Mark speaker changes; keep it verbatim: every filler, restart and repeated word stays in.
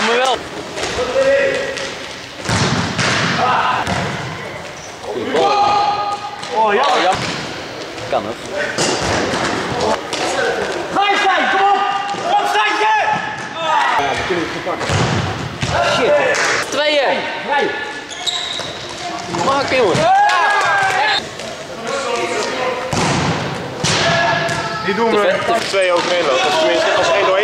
Speaker 1: me wel.
Speaker 2: Oh ja.
Speaker 1: Oh, ja. Kan het.
Speaker 2: Ga je staan, kom op! Kom standje! Ja, we kunnen het goed pakken.
Speaker 1: Shit. Tweeën.
Speaker 2: Vrij.
Speaker 1: Maak jongens.
Speaker 3: Die doen we twee overheen lopen. Tenminste, als één door